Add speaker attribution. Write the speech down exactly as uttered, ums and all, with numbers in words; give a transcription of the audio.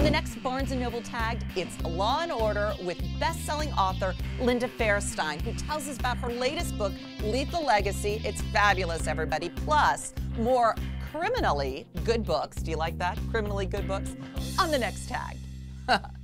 Speaker 1: On the next Barnes and Noble Tagged, it's Law and Order with best-selling author Linda Fairstein, who tells us about her latest book, Lethal Legacy. It's fabulous, everybody. Plus, more criminally good books. Do you like that? Criminally good books? On the next Tagged.